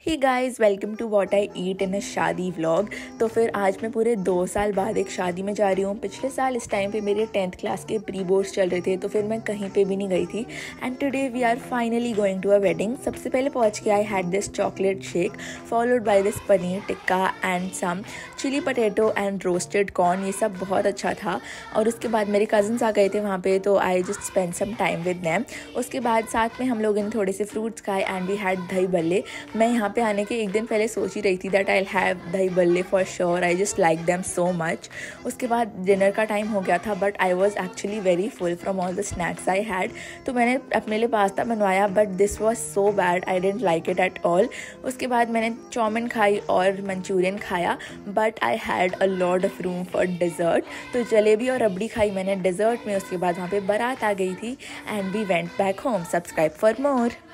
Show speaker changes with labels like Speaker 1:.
Speaker 1: Hey guys, welcome to what I eat in a shaadi vlog. तो फिर आज मैं पूरे 2 साल बाद एक शादी में जा रही हूँ। पिछले साल इस टाइम पे मेरे 10th क्लास के प्री बोर्ड्स चल रहे थे, तो फिर मैं कहीं पे भी नहीं गई थी। And today we are finally going to a wedding. सबसे पहले पहुँच के I had this chocolate shake followed by this paneer tikka and some chilli potato and roasted corn. ये सब बहुत अच्छा था। और उसके बाद मेरे कज़न्स आ गए थे वहाँ पे, तो I just spend some time with them. उसके बाद साथ में हम लोगों ने थोड़े से फ्रूट्स खाए एंड वी हैड दही बल्ले। मैं यहाँ पे आने के एक दिन पहले सोच ही रही थी that I have dahi bhalle for sure, I just like them so much. उसके बाद डिनर का टाइम हो गया था, but I was actually very full from all the snacks I had. तो मैंने अपने लिए पास्ता बनवाया, but this was so bad, I didn't like it at all. उसके बाद मैंने चाउमीन खाई और मंचूरियन खाया, but I had a lot of room for dessert. तो जलेबी और रबड़ी खाई मैंने डिज़र्ट में। उसके बाद वहाँ पे बारात आ गई थी and we went back home. Subscribe for more.